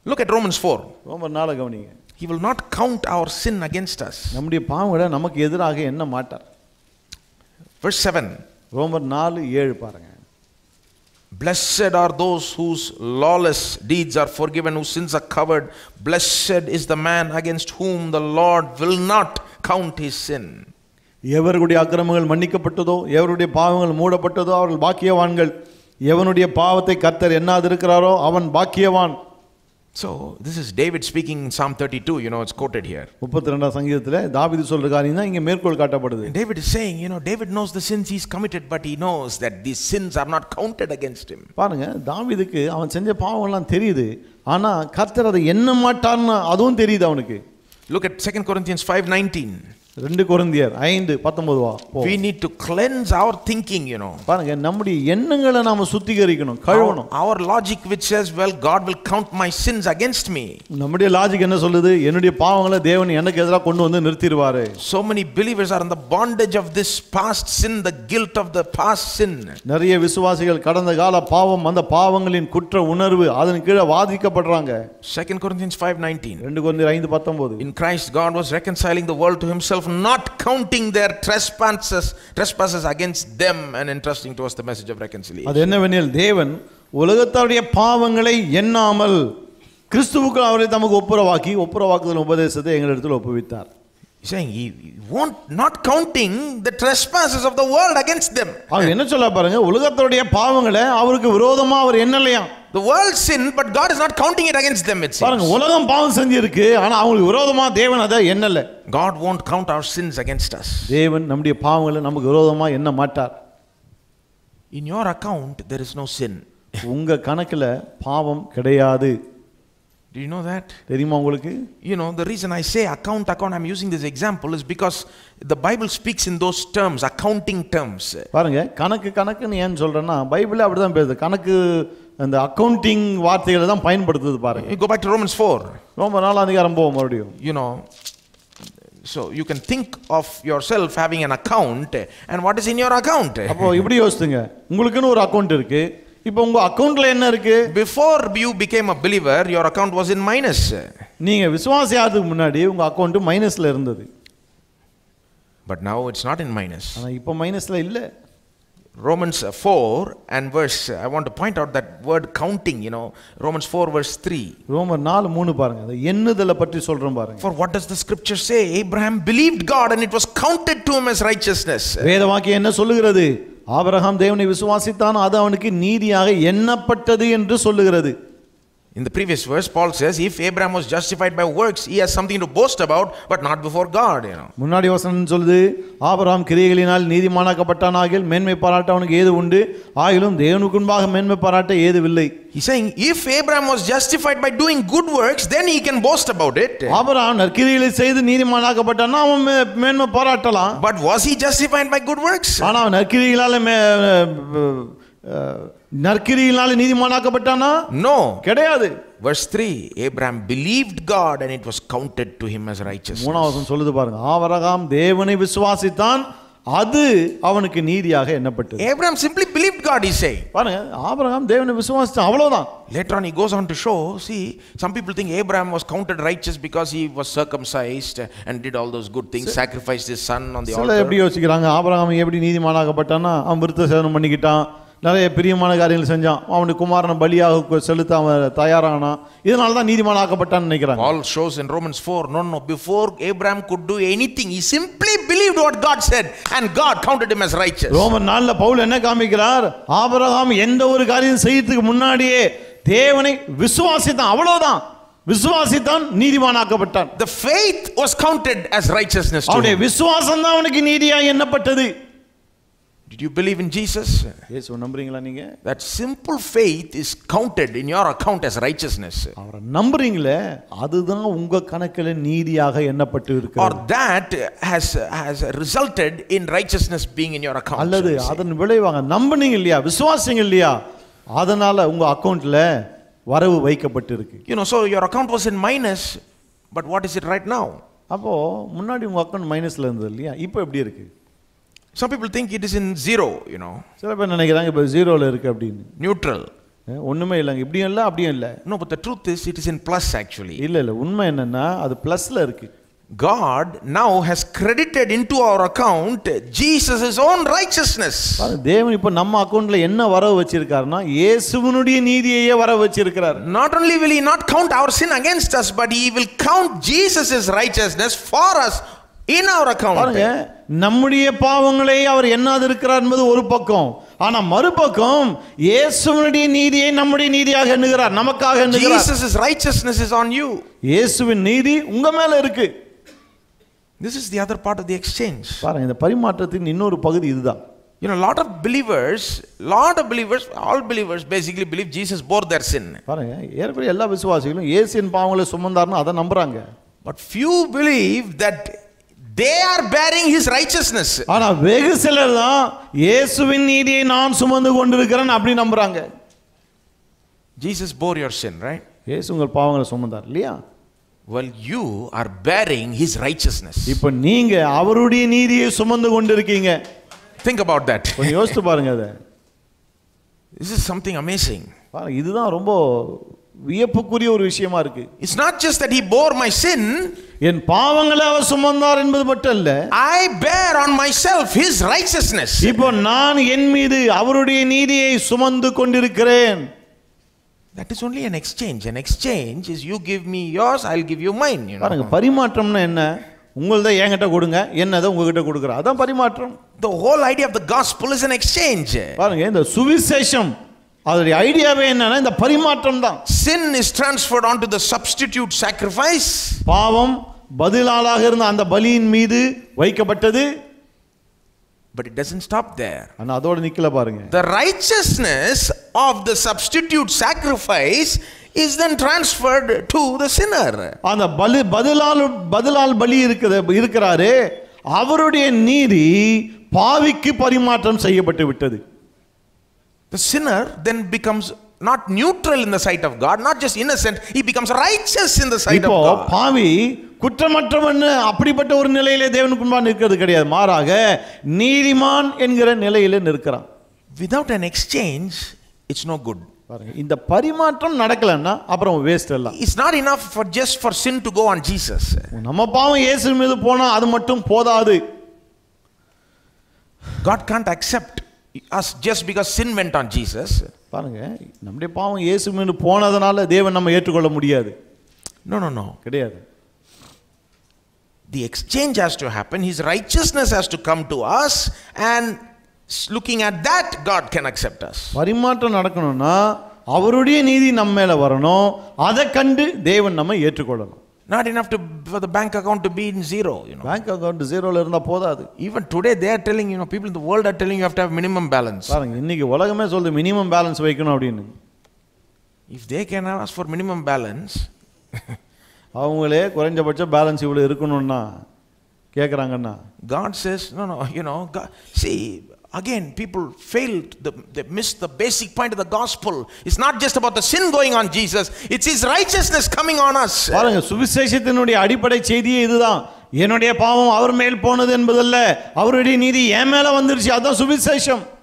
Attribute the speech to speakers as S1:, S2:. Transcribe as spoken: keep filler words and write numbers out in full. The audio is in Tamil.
S1: Look at Romans four.
S2: ரோமர் நாலு கவனிங்க.
S1: He will not count our sin against us.
S2: நம்முடைய பாவங்களை நமக்கு எதிராக எண்ண மாட்டார்.
S1: Verse seven.
S2: ரோமர் நாலு ஏழு பாருங்க.
S1: Blessed are those whose lawless deeds are forgiven, whose sins are covered. Blessed is the man against whom the Lord will not count his sin.
S2: எவருடைய அக்கிரமங்கள் மன்னிக்கப்பட்டதோ எவருடைய பாவங்கள் மூடப்பட்டதோ அவர்கள் பாக்கியவான்கள். எவனுடைய பாவத்தை கர்த்தர் எண்ணாதிருக்கிறாரோ அவன் பாக்கியவான்.
S1: So this is David speaking in Psalm thirty-two, you know, it's quoted here.
S2: முப்பத்தி இரண்டாம் சங்கீதத்திலே தாவீது சொல்ற காரியம் தான் இங்க மேற்கோள் காட்டப்படுது.
S1: David is saying, you know, David knows the sins he's committed, but he knows that these sins are not counted against him.
S2: பாருங்க, தாவீதுக்கு அவன் செஞ்ச பாவங்கள் எல்லாம் தெரியுது, ஆனா கர்த்தர் அதை எண்ண மாட்டார்னு அதுவும் தெரியுது அவனுக்கு.
S1: Look at Second Corinthians five nineteen.
S2: ரெண்டு கொரிந்தியர் ஐந்து பத்தொன்பது வா.
S1: We need to cleanse our thinking, you know.
S2: பாருங்க, நம்முடைய எண்ணங்களை நாம சுத்திகரிக்கணும், கழுவணும்.
S1: Our logic which says, well, God will count my sins against me.
S2: நம்முடைய லாஜிக் என்ன சொல்லுது? என்னுடைய பாவங்களை தேவன் எனக்கு எதிராக கொண்டு வந்து நிறுத்திடுவாரு.
S1: So many believers are in the bondage of this past sin, the guilt of the past sin.
S2: நிறைய விசுவாசிகள் கடந்த கால பாவம், அந்த பாவங்களின் குற்ற உணர்வு அதன் கீழே வாதிக்கப்படுறாங்க.
S1: Second Corinthians five nineteen.
S2: ரெண்டு கொரிந்தியர் ஐந்து பத்தொன்பது.
S1: In Christ God was reconciling the world to himself, not counting their trespasses trespasses against them and entrusting to us the message of reconciliation.
S2: அது என்னவெனில் தேவன் உலகத்தாருடைய பாவங்களை எண்ணாமல் கிறிஸ்துவுக்கு அவரை தமக்கு ஒப்புரவாக்கி ஒப்புரவாக்குதல் உபதேசத்தை எங்களிடத்தில் ஒப்புவித்தார்.
S1: He's saying he won't not counting the trespasses of the world against them.
S2: அவன் என்ன சொல்ல பாருங்க, உலகத்தாருடைய பாவங்களை அவருக்கு விரோதமா அவர் எண்ணலையாம்.
S1: The world sinned, but God is not counting it against them, it seems.
S2: பாருங்க, உலகம் பாவம் செஞ்சிருக்கு, ஆனா அவங்களுக்கு விரோதமா தேவன் அதை எண்ணல.
S1: God won't count our sins against us.
S2: தேவன் நம்முடைய பாவங்களை நமக்கு விரோதமா எண்ண மாட்டார்.
S1: In your account there is no sin.
S2: உங்க கணக்குல பாவம் கிடையாது.
S1: Do you know that?
S2: தெரியுமா உங்களுக்கு?
S1: You know, the reason I say account account I'm using this example is because the Bible speaks in those terms, accounting terms.
S2: பாருங்க, கணக்கு கணக்குன்னு ஏன் சொல்றேன்னா பைபிளே அப்படிதான் பேசுது. கணக்கு அந்த அக்கவுண்டிங் வார்த்தைகளை தான் பயன்படுத்துது பாருங்க.
S1: You go back to Romans four.
S2: ரோமர் நாலாம் அதிகாரம் போவோம் மறுபடியும்.
S1: You know, so you can think of yourself having an account, and what is in your account?
S2: அப்போ இப்படி யோசிச்சுங்க, உங்களுக்குன்னு ஒரு அக்கவுண்ட் இருக்கு. இப்போ உங்க அக்கவுண்ட்ல என்ன இருக்கு?
S1: Before you became a believer, your account was in minus.
S2: நீங்க விசுவாசி ஆகிறதுக்கு முன்னாடி உங்க அக்கவுண்ட் மைனஸ்ல இருந்தது.
S1: But now it's not in minus.
S2: ஆனா இப்போ மைனஸ்ல இல்ல.
S1: Romans four and verse, I want to point out that word counting, you know, Romans four verse three.
S2: ரோமர் நாலு மூணு பாருங்க, அது எண்ணுதலை பற்றி சொல்றோம் பாருங்க.
S1: For what does the scripture say? Abraham believed God and it was counted to him as righteousness.
S2: வேத வாக்கியம் என்ன சொல்லுகிறது? ஆபிரகாம் தேவனை விசுவாசித்தான், அது அவனுக்கு நீதியாக எண்ணப்பட்டது என்று சொல்லுகிறது.
S1: In the previous verse, Paul says, if Abraham was justified by works, he has something to boast about, but not before God, you know.
S2: முன்னாடி வசனம் சொல்லுது, ஆபிரகாம் கிரியைகளினால் நீதிமானாக்கப்பட்டானாகில் மேன்மை பாராட்ட அவனுக்கு ஏது உண்டு, ஆகிலும் தேவனுக்கு முன்பாக மேன்மை பாராட்ட ஏதுவில்லை.
S1: He's saying, if Abraham was justified by doing good works, then he can boast about it.
S2: Abraham நற்கிரியைகளை செய்து நீதிமானாக்கப்பட்டானா அவன் மேன்மை பாராட்டலாம்.
S1: But was he justified by good works?
S2: ஆனா அவன் நற்கிரியைகளால நற்கிரியினால நீதிமானாக்கப்பட்டானா?
S1: No,
S2: கிடையாது.
S1: Verse three, Abraham believed God and it was counted to him as righteousness.
S2: மூணாவது சொல்லுது பாருங்க, ஆபிரகாம் தேவனை விசுவாசித்தான், அது அவனுக்கு நீதியாக எண்ணப்பட்டது.
S1: Abraham simply believed God, he say.
S2: பாருங்க, ஆபிரகாம் தேவனை விசுவாசித்தான், அவ்வளவுதான்.
S1: Later on he goes on to show, see, some people think Abraham was counted righteous because he was circumcised and did all those good things, sacrificed his son on the altar.
S2: சில எப்படி யோசிக்கிறாங்க, ஆபிரகாம் எப்படி நீதிமானாக்கப்பட்டானா, அவன் விருத்த சேதனம் பண்ணிக்கிட்டான், நிறைய பிரியமான காரியங்கள் செஞ்சான், அவனுக்கு குமாரனை பலியாக செலுத்த அவன் தயாரானான், இதனால தான் நீதிமானாக்கப்பட்டான்னு நினைக்கிறாங்க.
S1: Paul shows in Romans four, no no, before Abraham could do anything, he simply believed what God said and God counted him as righteous.
S2: Roman நாலுல பவுல் என்ன காமிக்கிறார்? ஆபிரகாம் எந்த ஒரு காரியம் செய்யறதுக்கு முன்னாடியே தேவனை விசுவாசித்தான், அவ்வளவுதான். விசுவாசித்தான், நீதிமானாக்கப்பட்டான்.
S1: The faith was counted as righteousness to
S2: அவனுடைய
S1: him.
S2: விசுவாசம் தான் அவனுக்கு நீதியாக எண்ணப்பட்டது.
S1: Did you believe in Jesus?
S2: இயேசு நம்புறீங்களா நீங்க?
S1: That simple faith is counted in your account as righteousness.
S2: அவரை நம்புறீங்களே, அதுதான் உங்க கணக்கில் நீதியாக எண்ணப்பட்டு இருக்கிறது.
S1: Or that has has resulted in righteousness being in your account.
S2: அல்லது அதன் விளைவாக நம்புனீங்க இல்லையா, விசுவாசிங்க இல்லையா, அதனால உங்க அக்கவுண்ட்ல வரவு வைக்கப்பட்டு இருக்கு.
S1: You know, so your account was in minus, but what is it right now?
S2: அப்போ முன்னாடி உங்க அக்கவுண்ட் மைனஸ்ல இருந்தது இல்லையா, இப்போ எப்படி இருக்கு?
S1: Some people think it is in zero, you know.
S2: சில பேர் நினைக்கிறாங்க இப்போ ஜீரோல இருக்கு அப்படின்னு.
S1: Neutral.
S2: ஒண்ணுமே இல்லைங்க, இப்படியும் இல்லை அப்படியும் இல்லை.
S1: No, but the truth is it is in plus actually.
S2: இல்லை இல்லை, உண்மை என்னன்னா அது பிளஸ்ல இருக்கு.
S1: God now has credited into our account Jesus' own righteousness.
S2: தேவன் இப்போ நம்ம அக்கவுண்ட்ல என்ன வரவு வச்சிருக்காருன்னா இயேசுவினுடைய நீதியையே வரவு வச்சிருக்கிறார்.
S1: Not only will he not count our sin against us, but he will count Jesus' righteousness for us in our account.
S2: பாருங்க, நம்முடைய பாவங்களை அவர் எண்ணாது இருக்கிறார் என்பது ஒரு பக்கம், ஆனா மறுபக்கம் இயேசுவினுடைய நீதியை நம்முடைய நீதியாக எண்ணுகிறார், நமக்காக எண்ணுகிறார்.
S1: Jesus' righteousness is on you.
S2: இயேசுவின் நீதி உங்க மேல இருக்கு.
S1: This is the other part of the exchange.
S2: பாருங்க, இந்த பரிமாற்றத்தின் இன்னொரு பகுதி இதுதான்.
S1: You know, lot of believers, lot of believers, all believers basically believe Jesus bore their sin.
S2: பாருங்க, ஏற்கனவே எல்லா விசுவாசிகளும் இயேசுவின் பாவங்களை சுமந்தார்னு அதை நம்புறாங்க.
S1: But few believe that they are bearing his righteousness.
S2: ஆனா வெகு சிலர் தான் இயேசுவின் நீதியை நான் சுமந்து கொண்டிருக்கிறேன் அப்படி நம்புறாங்க.
S1: Jesus bore your sin, right?
S2: இயேசு உங்கள் பாவங்களை சுமந்தார் இல்லையா?
S1: Well, you are bearing his righteousness.
S2: இப்போ நீங்க அவருடைய நீதியை சுமந்து கொண்டிருக்கீங்க.
S1: Think about that.
S2: கொஞ்சம் யோசித்து பாருங்க அதை.
S1: This is something amazing.
S2: பாருங்க, இதுதான் ரொம்ப வியப்புக்குரிய ஒரு விஷயமா இருக்கு.
S1: It's not just that he bore my sin.
S2: என் பாவங்களை அவர் சுமந்தார் என்பது மட்டும் இல்ல,
S1: I bear on myself his righteousness.
S2: இப்போ நான் என் மீது அவருடைய நீதியை சுமந்து கொண்டிருக்கிறேன்.
S1: That is only an exchange. An exchange is you give me yours, I'll give you mine, you know.
S2: பாருங்க, பரிமாற்றம்னா என்ன? உங்கள்த என்கிட்ட கொடுங்க, என்னத உங்ககிட்ட கொடுக்குறேன், அதான் பரிமாற்றம்.
S1: The whole idea of the gospel is an exchange.
S2: பாருங்க, இந்த சுவிசேஷம் அதோட ஐடியாவே என்னன்னா இந்த பரிமாற்றம் தான்.
S1: Sin is transferred onto the substitute sacrifice.
S2: பாவம் பதிலாளாக இருந்த அந்த பலியின் மீது வைக்கப்பட்டது.
S1: But it doesn't stop there.
S2: ஆனா அதோட நிக்கல பாருங்க.
S1: The righteousness of the substitute sacrifice is then transferred to the sinner.
S2: அந்த பலி பதிலால் பதிலால் பலி இருக்குது இருக்கிறாரே, அவருடைய நீதி பாவிக்கு பரிமாற்றம் செய்யப்பட்டு விட்டது.
S1: The sinner then becomes not neutral in the sight of God, not just innocent, he becomes righteous in the sight of God.
S2: இப்போ பாவி குற்றமற்றவன் அப்படிப்பட்ட ஒரு நிலையிலே தேவனுக்கு முன்பாக நிற்கிறது கிடையாது, மாறாக நீதிமான் என்கிற நிலையிலே நிற்கிறான்.
S1: Without an exchange, it's no good.
S2: பாருங்க, இந்த பரிமாற்றம் நடக்கலன்னா அப்புறம் வேஸ்ட் எல்லாம்.
S1: It's not enough for just for sin to go on Jesus.
S2: நம்ம பாவம் இயேசு மீது போனா அது மட்டும் போதாது.
S1: God can't accept us just because sin went on Jesus.
S2: பாருங்க, நம்முடைய பாவம் இயேசு மீது போனதனால தேவன் நம்ம ஏற்றுக்கொள்ள முடியாது.
S1: No, no, no.
S2: கிடையாது.
S1: The exchange has to happen. His righteousness has to come to us, and looking at that, God can accept us.
S2: பரிமாற்றம் நடக்கணும்னா அவருடைய நீதி நம்ம மேல வரணும், அதை கண்டு தேவன் நம்ம ஏற்றுக்கொள்ளணும்.
S1: Not enough to for the bank account to be in zero, you know.
S2: Bank account ஜீரோல இருந்தா போதாது.
S1: Even today they are telling, you know, people in the world are telling you have to have minimum balance.
S2: பாருங்க, இன்னைக்கு உலகமே சொல்லுது மினிமம் பேலன்ஸ் வைக்கணும் அப்படின்னு.
S1: If they can ask for minimum balance,
S2: அவங்களே குறைஞ்சபட்ச பேலன்ஸ் இவ்வளவு இருக்கணும்னா கேக்குறாங்கன்னா,
S1: God says, no, no, you know, God, see, again, people failed, the, they missed the basic point of the gospel. It's not just about the sin going on Jesus, it's his righteousness coming on us.
S2: பாருங்க, சுவிசேஷத்தினுடைய அடிப்படை செய்தியே இதுதான். என்னுடைய பாவம் அவர் மேல் போனது என்பதல்ல, அவருடைய நீதி என் மேல வந்துருச்சு, அதான் சுவிசேஷம்.